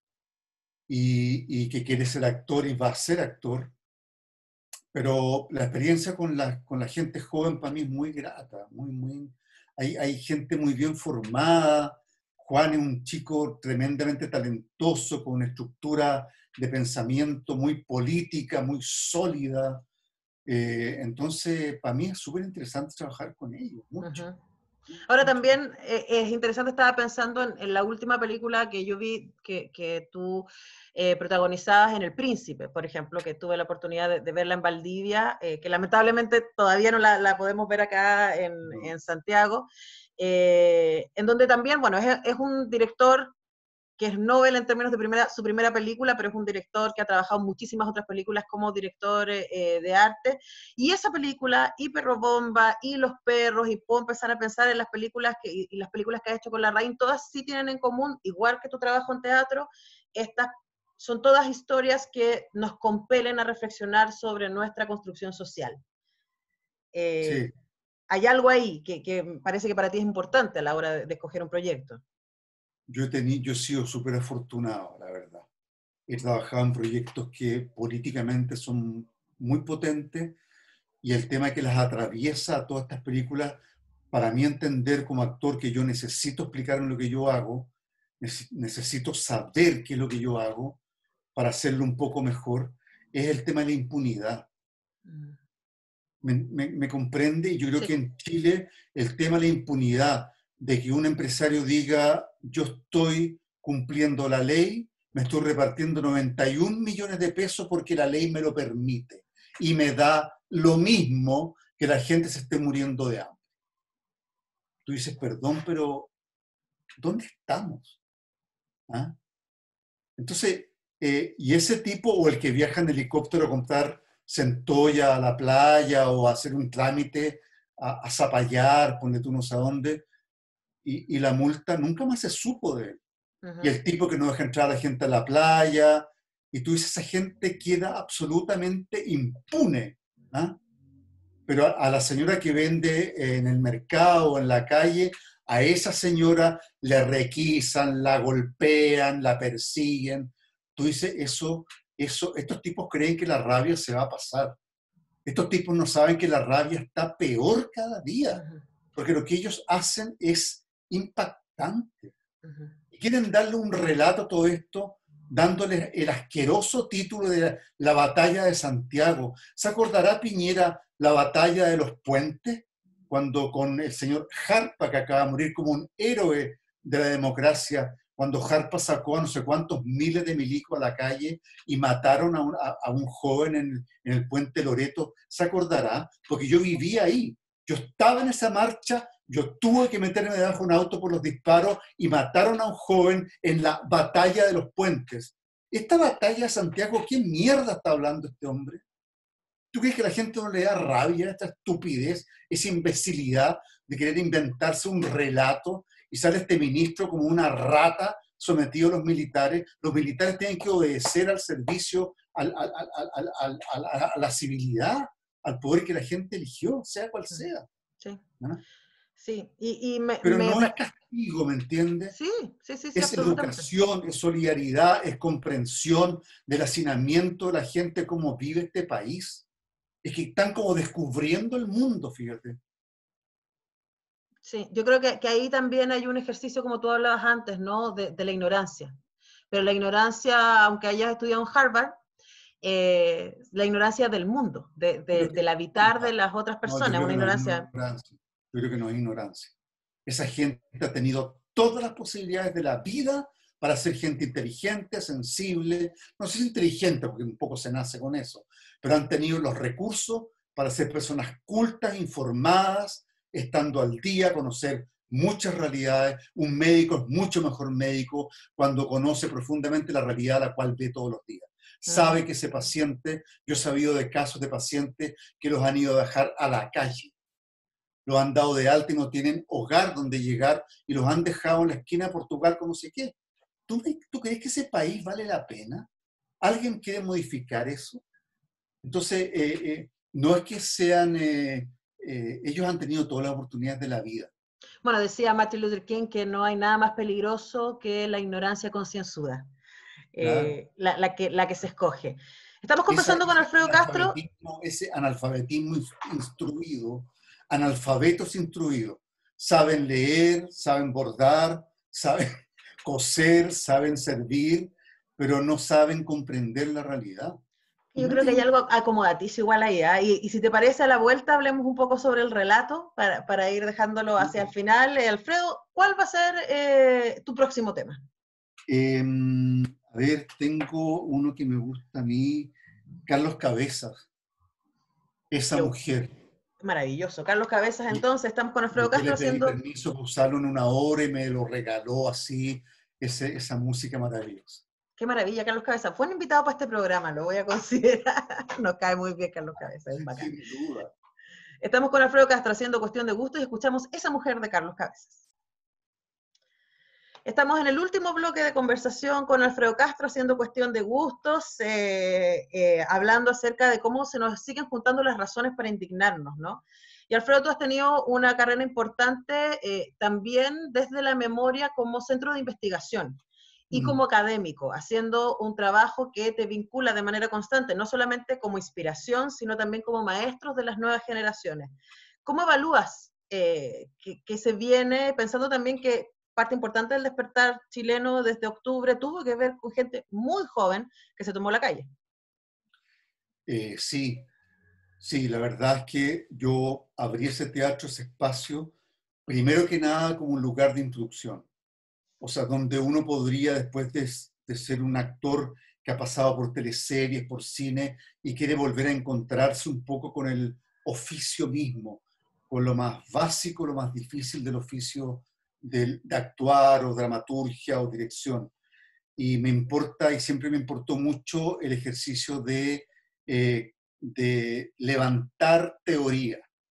B: y, y que quiere ser actor y va a ser actor. Pero la experiencia con la, con la gente joven para mí es muy grata, muy, muy, hay, hay gente muy bien formada. Juan es un chico tremendamente talentoso, con una estructura de pensamiento muy política, muy sólida. Eh, entonces, para mí es súper interesante trabajar con ellos, mucho,
A: Ujú. Ahora
B: mucho.
A: también eh, es interesante, estaba pensando en, en la última película que yo vi que, que tú eh, protagonizabas en El Príncipe, por ejemplo, que tuve la oportunidad de, de verla en Valdivia, eh, que lamentablemente todavía no la, la podemos ver acá en,
B: No,
A: en Santiago, eh, en donde también, bueno, es, es un director que es Nobel en términos de primera, su primera película, pero es un director que ha trabajado muchísimas otras películas como director eh, de arte. Y esa película, y Perro Bomba, y Los Perros, y puedo empezar a pensar en las películas que, y las películas que ha hecho con la Larraín, todas sí tienen en común, igual que tu trabajo en teatro, estas son todas historias que nos compelen a reflexionar sobre nuestra construcción social. Eh,
B: sí,
A: hay algo ahí que, que, parece que para ti es importante a la hora de, de escoger un proyecto.
B: yo he, tenido, yo he sido súper afortunado, la verdad. He trabajado en proyectos que políticamente son muy potentes y el tema que las atraviesa a todas estas películas, para mí entender como actor que yo necesito explicar lo que yo hago, necesito saber qué es lo que yo hago para hacerlo un poco mejor, es el tema de la impunidad.
A: Mm.
B: Me, me, me comprende y yo creo
A: Sí.
B: que en Chile el tema de la impunidad, de que un empresario diga yo estoy cumpliendo la ley, me estoy repartiendo noventa y un millones de pesos porque la ley me lo permite y me da lo mismo que la gente se esté muriendo de hambre. Tú dices, perdón, pero ¿dónde estamos? ¿Ah? Entonces, eh, y ese tipo o el que viaja en helicóptero a comprar centolla a la playa o a hacer un trámite a, a Zapallar, ponle tú no sé a dónde, y, y la multa nunca más se supo de él. Y
A: Uh-huh.
B: el tipo que no deja entrar a la gente a la playa, y tú dices, esa gente queda absolutamente impune. ¿Ah? Pero a, a la señora que vende en el mercado o en la calle, a esa señora le requisan, la golpean, la persiguen. Tú dices, eso, eso, estos tipos creen que la rabia se va a pasar. Estos tipos no saben que la rabia está peor cada día,
A: Uh-huh.
B: porque lo que ellos hacen es impactante.
A: Uh-huh.
B: Y quieren darle un relato a todo esto, dándole el asqueroso título de la, la batalla de Santiago. ¿Se acordará Piñera la batalla de los puentes? Cuando con el señor Jarpa, que acaba de morir como un héroe de la democracia, cuando Jarpa sacó a no sé cuántos miles de milicos a la calle y mataron a un, a, a un joven en, en el puente Loreto, ¿se acordará? Porque yo vivía ahí. Yo estaba en esa marcha, yo tuve que meterme debajo de un auto por los disparos y mataron a un joven en la batalla de los puentes. Esta batalla de Santiago, ¿qué mierda está hablando este hombre? ¿Tú crees que a la gente no le da rabia esta estupidez, esa imbecilidad de querer inventarse un relato y sale este ministro como una rata sometido a los militares? Los militares tienen que obedecer al servicio, al, al, al, al, a la civilidad, al poder que la gente eligió, sea cual sea.
A: Sí.
B: ¿No?
A: Sí, y, y me,
B: Pero
A: me
B: no es
A: pa-
B: castigo, ¿me entiendes?
A: sí, sí, sí, sí,
B: Es
A: absolutamente.
B: educación, es solidaridad, es comprensión del hacinamiento de la gente, cómo vive este país. Es que están como descubriendo el mundo, fíjate.
A: Sí, yo creo que, que ahí también hay un ejercicio, como tú hablabas antes, ¿no? De, de la ignorancia. Pero la ignorancia, aunque hayas estudiado en Harvard, eh, la ignorancia del mundo, de,
B: Yo
A: de,
B: creo que,
A: del habitar de
B: no,
A: las otras
B: no, yo
A: personas,
B: creo
A: una
B: que no es
A: ignorancia.
B: ignorancia. Yo creo que no es ignorancia. Esa gente ha tenido todas las posibilidades de la vida para ser gente inteligente, sensible, no sé si inteligente, porque un poco se nace con eso, pero han tenido los recursos para ser personas cultas, informadas, estando al día, conocer muchas realidades. Un médico es mucho mejor médico cuando conoce profundamente la realidad a la cual ve todos los días.
A: Ujú.
B: Sabe que ese paciente, yo he sabido de casos de pacientes que los han ido a dejar a la calle, los han dado de alta y no tienen hogar donde llegar y los han dejado en la esquina de Portugal con no sé qué. ¿Tú, ¿Tú crees que ese país vale la pena? ¿Alguien quiere modificar eso? Entonces, eh, eh, no es que sean, eh, eh, ellos han tenido todas las oportunidades de la vida.
A: Bueno, decía Martin Luther King que no hay nada más peligroso que la ignorancia concienzuda,
B: Claro.
A: eh, la, la, que, la que se escoge. Estamos
B: Esa,
A: conversando con
B: ese
A: Alfredo Castro.
B: analfabetismo, ese analfabetismo instruido, analfabetos instruidos, saben leer, saben bordar, saben coser, saben servir, pero no saben comprender la realidad. Y
A: Yo
B: no
A: creo que hay
B: tienen...
A: algo acomodaticio igual ahí, ¿eh? Y, y si te parece a la vuelta, hablemos un poco sobre el relato para, para ir dejándolo hacia el final. Eh, Alfredo, ¿cuál va a ser eh, tu próximo tema?
B: Eh, a ver, tengo uno que me gusta a mí, Carlos Cabezas, esa
A: Qué
B: mujer.
A: maravilloso. Carlos Cabezas, entonces, estamos con Alfredo
B: Yo
A: Castro
B: le pedí
A: haciendo...
B: permiso para usarlo en una hora y me lo regaló así, ese, esa música maravillosa.
A: Qué maravilla, Carlos Cabezas. Fue un invitado para este programa, lo voy a considerar. Nos cae muy bien Carlos Cabezas, es bacán.
B: Sin duda.
A: Estamos con Alfredo Castro haciendo cuestión de gusto y escuchamos Esa mujer de Carlos Cabezas. Estamos en el último bloque de conversación con Alfredo Castro, haciendo cuestión de gustos, eh, eh, hablando acerca de cómo se nos siguen juntando las razones para indignarnos, ¿no? Y Alfredo, tú has tenido una carrera importante eh, también desde la memoria como centro de investigación y
B: Mm.
A: como académico, haciendo un trabajo que te vincula de manera constante, no solamente como inspiración, sino también como maestros de las nuevas generaciones. ¿Cómo evalúas eh, que, que se viene, pensando también que parte importante del despertar chileno desde octubre tuvo que ver con gente muy joven que se tomó la calle?
B: Eh, sí, sí, la verdad es que yo abrí ese teatro, ese espacio, primero que nada como un lugar de introducción. O sea, donde uno podría, después de, de ser un actor que ha pasado por teleseries, por cine, y quiere volver a encontrarse un poco con el oficio mismo, con lo más básico, lo más difícil del oficio de, de actuar o dramaturgia o dirección. Y me importa, y siempre me importó mucho el ejercicio de, eh, de levantar teoría.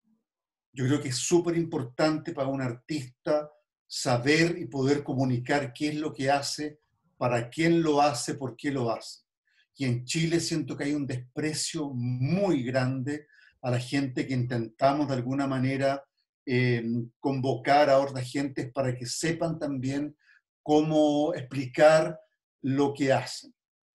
B: Yo creo que es súper importante para un artista saber y poder comunicar qué es lo que hace, para quién lo hace, por qué lo hace. Y en Chile siento que hay un desprecio muy grande a la gente que intentamos de alguna manera eh, convocar a otras gentes para que sepan también cómo explicar lo que hacen.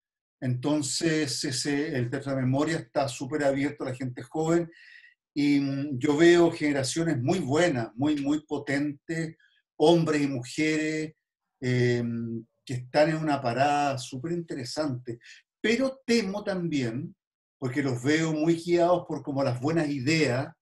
B: Entonces, ese, el Teatro de Memoria está súper abierto a la gente joven y mm, yo veo generaciones muy buenas, muy, muy potentes, hombres y mujeres, eh, que están en una parada súper interesante. Pero temo también, porque los veo muy guiados por como las buenas ideas,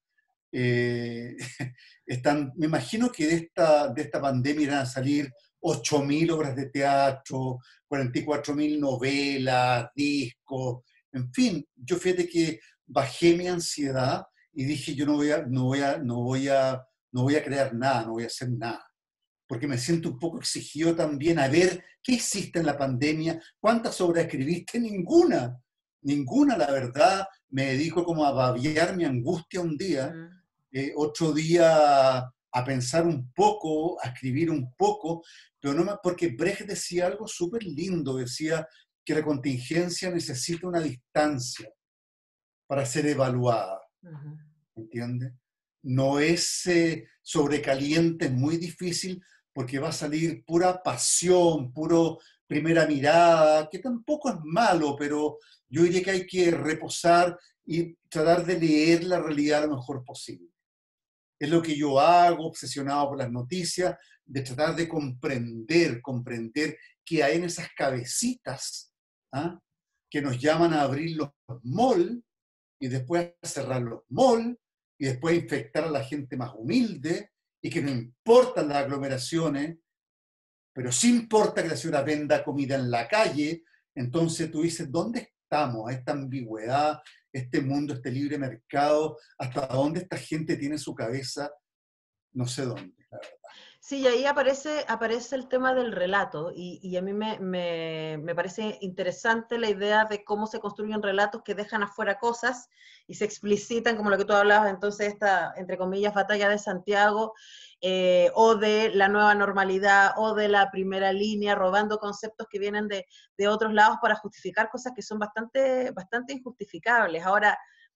B: eh, están, me imagino que de esta, de esta pandemia irán a salir ocho mil obras de teatro, cuarenta y cuatro mil novelas, discos, en fin, yo fíjate que bajé mi ansiedad y dije yo no voy a, no voy a, no voy a, no voy a crear nada, no voy a hacer nada, porque me siento un poco exigido también a ver qué hiciste en la pandemia, cuántas obras escribiste, ninguna, ninguna, la verdad, me dedico como a babiar mi angustia un día,
A: Mm.
B: eh, otro día a pensar un poco, a escribir un poco, pero no más, porque Brecht decía algo súper lindo, decía que la contingencia necesita una distancia para ser evaluada,
A: Uh -huh.
B: ¿entiendes? no es eh, sobrecaliente, es muy difícil porque va a salir pura pasión, puro primera mirada, que tampoco es malo, pero yo diría que hay que reposar y tratar de leer la realidad lo mejor posible. Es lo que yo hago, obsesionado por las noticias, de tratar de comprender, comprender qué hay en esas cabecitas, ¿ah? Que nos llaman a abrir los malls y después a cerrar los malls y después a infectar a la gente más humilde y que no importan las aglomeraciones, pero sí importa que la señora venda comida en la calle. Entonces tú dices, ¿dónde estamos? Esta ambigüedad, este mundo, este libre mercado, ¿hasta dónde esta gente tiene su cabeza? No sé dónde, la verdad.
A: Sí, y ahí aparece, aparece el tema del relato, y, y a mí me, me, me parece interesante la idea de cómo se construyen relatos que dejan afuera cosas y se explicitan, como lo que tú hablabas, entonces esta, entre comillas, batalla de Santiago, eh, o de la nueva normalidad, o de la primera línea, robando conceptos que vienen de, de otros lados para justificar cosas que son bastante, bastante injustificables. Ahora,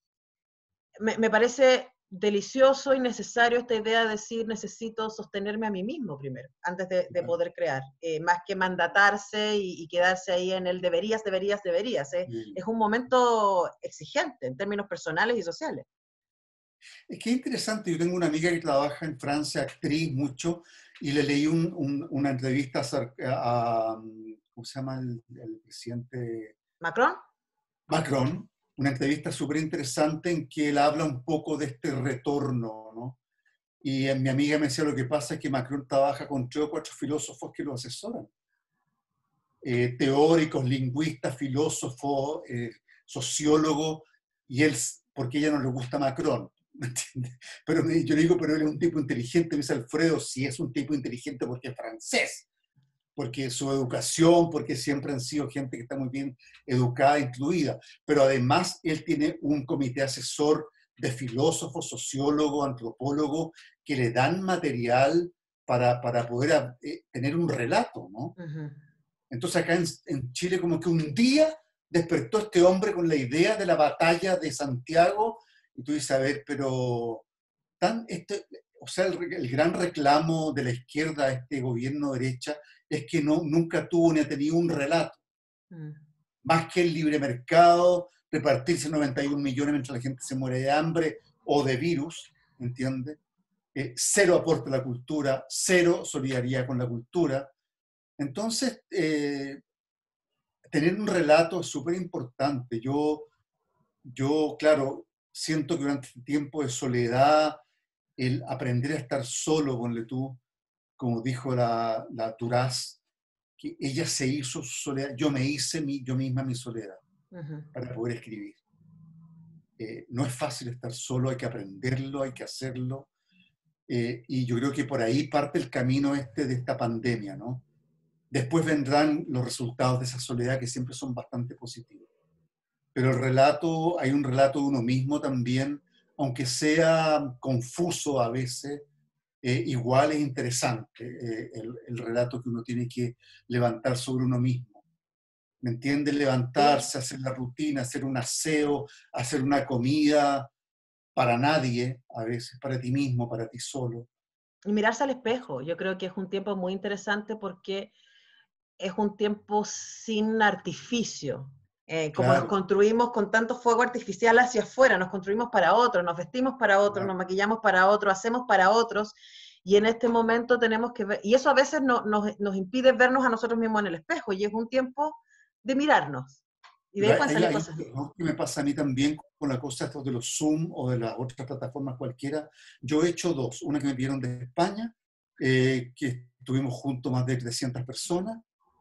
A: me, me parece delicioso y necesario esta idea de decir necesito sostenerme a mí mismo primero, antes de, de poder crear, eh, más que mandatarse y, y, quedarse ahí en el deberías, deberías, deberías. Eh.
B: Mm.
A: Es un momento exigente en términos personales y sociales.
B: Es que es interesante, yo tengo una amiga que trabaja en Francia, actriz mucho, y le leí un, un, una entrevista a, a, ¿cómo se llama el, el presidente?
A: ¿Macron?
B: Macron, una entrevista súper interesante en que él habla un poco de este retorno, ¿no? Y mi amiga me decía, lo que pasa es que Macron trabaja con tres o cuatro filósofos que lo asesoran. Eh, teóricos, lingüistas, filósofos, eh, sociólogos, y él, porque a ella no le gusta Macron, ¿me entiendes? Pero me, yo le digo, pero él es un tipo inteligente, me dice Alfredo, si es un tipo inteligente porque es francés, porque su educación, porque siempre han sido gente que está muy bien educada, incluida, pero además él tiene un comité asesor de filósofos, sociólogos, antropólogos, que le dan material para, para poder eh, tener un relato, ¿no?
A: Uh-huh.
B: Entonces acá en, en Chile como que un día despertó este hombre con la idea de la batalla de Santiago, y tú dices, a ver, pero tan, este, o sea, el, el gran reclamo de la izquierda a este gobierno de derecha es que no, nunca tuvo ni ha tenido un relato. Mm. Más que el libre mercado, repartirse noventa y un millones mientras la gente se muere de hambre o de virus, ¿entiendes? Eh, cero aporte a la cultura, cero solidaridad con la cultura. Entonces, eh, tener un relato es súper importante. Yo, yo, claro, siento que durante este tiempo de soledad, el aprender a estar solo, ponle tú, como dijo la, la Turaz, que ella se hizo su soledad, yo me hice mi, yo misma mi soledad uh-huh. para poder escribir. Eh, no es fácil estar solo, hay que aprenderlo, hay que hacerlo, eh, y yo creo que por ahí parte el camino este de esta pandemia, ¿no? Después vendrán los resultados de esa soledad que siempre son bastante positivos. Pero el relato, hay un relato de uno mismo también, aunque sea confuso a veces, eh, igual es interesante eh, el, el relato que uno tiene que levantar sobre uno mismo. ¿Me entiendes? Levantarse, hacer la rutina, hacer un aseo, hacer una comida para nadie, a veces para ti mismo, para ti solo.
A: Y mirarse al espejo, yo creo que es un tiempo muy interesante porque es un tiempo sin artificio. Eh, como claro. Nos construimos con tanto fuego artificial hacia afuera, nos construimos para otros, nos vestimos para otros, claro. Nos maquillamos para otros, hacemos para otros, y en este momento tenemos que ver, y eso a veces no, nos, nos impide vernos a nosotros mismos en el espejo, y es un tiempo de mirarnos. Y de ahí pueden salir cosas.
B: ¿No? Que me pasa a mí también con la cosa de los Zoom o de las otras plataformas cualquiera. Yo he hecho dos, una que me pidieron de España, eh, que estuvimos juntos más de trescientas personas.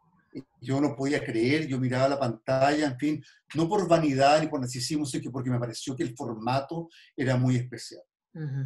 B: Yo no podía creer, yo miraba la pantalla, en fin, no por vanidad ni por narcisismo, sino porque me pareció que el formato era muy especial. Uh-huh.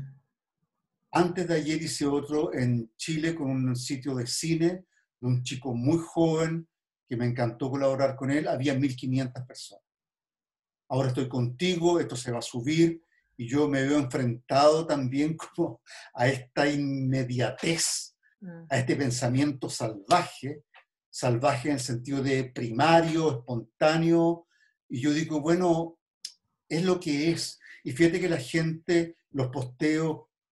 B: Antes de ayer hice otro en Chile con un sitio de cine de un chico muy joven que me encantó colaborar con él, había mil quinientas personas. Ahora estoy contigo, esto se va a subir y yo me veo enfrentado también como a esta inmediatez, uh-huh. a este pensamiento salvaje, salvaje en el sentido de primario, espontáneo, y yo digo, bueno, es lo que es. Y fíjate que la gente, los posteos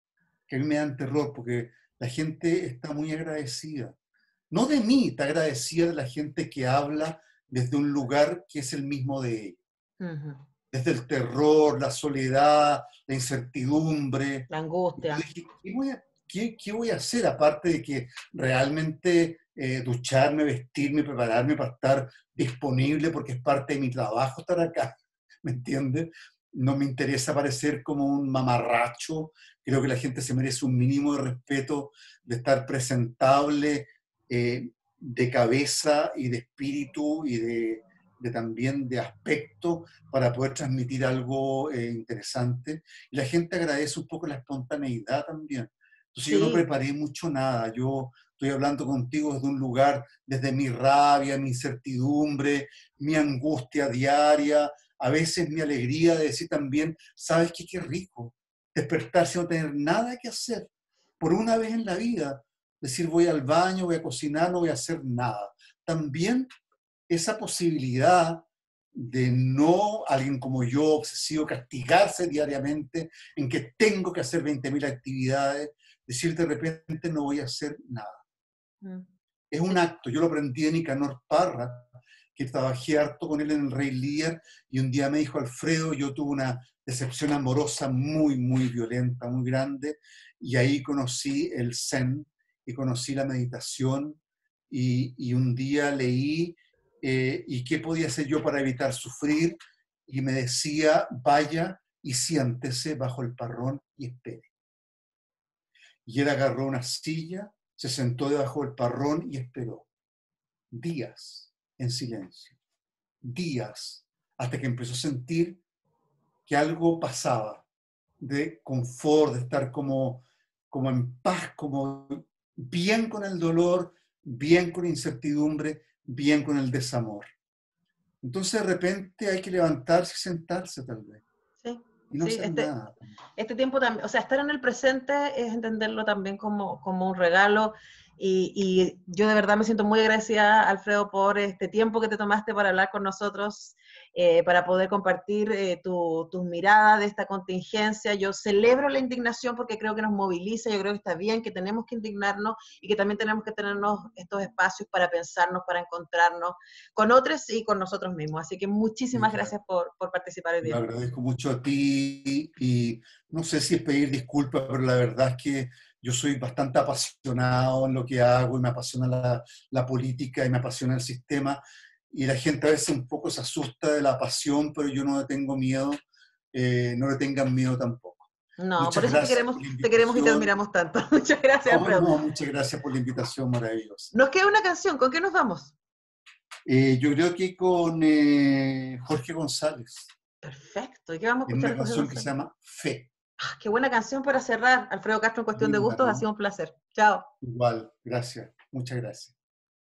B: que a mí me dan terror, porque la gente está muy agradecida. No de mí, está agradecida de la gente que habla desde un lugar que es el mismo de ella.
A: Ujú.
B: Desde el terror, la soledad, la incertidumbre.
A: La
B: Y yo
A: angustia.
B: dije, ¿qué voy a, qué, qué voy a hacer aparte de que realmente eh, ducharme, vestirme, prepararme para estar disponible porque es parte de mi trabajo estar acá? ¿Me entiendes? No me interesa parecer como un mamarracho. Creo que la gente se merece un mínimo de respeto, de estar presentable, eh, de cabeza y de espíritu y de, de también de aspecto para poder transmitir algo eh, interesante. Y la gente agradece un poco la espontaneidad también. Entonces yo no
A: Sí,
B: preparé mucho nada. Yo estoy hablando contigo desde un lugar, desde mi rabia, mi incertidumbre, mi angustia diaria, a veces mi alegría de decir también, ¿sabes qué? Qué rico despertarse y no tener nada que hacer. Por una vez en la vida, decir voy al baño, voy a cocinar, no voy a hacer nada. También esa posibilidad de no, alguien como yo, obsesivo, castigarse diariamente en que tengo que hacer veinte mil actividades, decir de repente no voy a hacer nada.
A: mm,
B: Es un
A: sí,
B: acto, yo lo aprendí de Nicanor Parra, que trabajé harto con él en el Rey Lear, y un día me dijo, Alfredo, yo tuve una decepción amorosa muy, muy violenta, muy grande, y ahí conocí el Zen, y conocí la meditación, y, y un día leí, eh, y qué podía hacer yo para evitar sufrir, y me decía, vaya y siéntese bajo el parrón y espere. Y él agarró una silla, se sentó debajo del parrón y esperó días en silencio, días, hasta que empezó a sentir que algo pasaba, de confort, de estar como, como en paz, como bien con el dolor, bien con la incertidumbre, bien con el desamor. Entonces de repente hay que levantarse y sentarse tal vez,
A: sí,
B: y no
A: sí,
B: hacer
A: este,
B: nada.
A: este tiempo también, o sea, estar en el presente es entenderlo también como, como un regalo y, y yo de verdad me siento muy agradecida, Alfredo, por este tiempo que te tomaste para hablar con nosotros, eh, para poder compartir eh, tu, tus miradas de esta contingencia. Yo celebro la indignación porque creo que nos moviliza, yo creo que está bien, que tenemos que indignarnos y que también tenemos que tenernos estos espacios para pensarnos, para encontrarnos con otros y con nosotros mismos. Así que
B: Y
A: muchísimas
B: claro,
A: gracias por, por participar hoy
B: lo
A: día.
B: agradezco mucho a ti y no sé si es pedir disculpas, pero la verdad es que yo soy bastante apasionado en lo que hago y me apasiona la, la política y me apasiona el sistema y la gente a veces un poco se asusta de la pasión, pero yo no le tengo miedo, eh, no le tengan miedo tampoco.
A: No, por
B: Muchas
A: eso te
B: gracias
A: queremos,
B: por la
A: te queremos y te
B: invitación.
A: admiramos tanto. Muchas gracias,
B: No,
A: Alfredo.
B: no, muchas gracias por la invitación maravillosa.
A: Nos queda una canción, ¿con qué nos vamos?
B: Eh, yo creo que con eh, Jorge González,
A: Perfecto. ¿Y qué vamos a
B: en
A: escuchar
B: una
A: de Jorge
B: canción que se
A: González?
B: llama Fe.
A: Ah, qué buena canción para cerrar. Alfredo Castro, en cuestión de
B: Linda,
A: gustos, ha
B: ¿no?
A: sido un placer. Chao.
B: Igual, gracias, muchas gracias.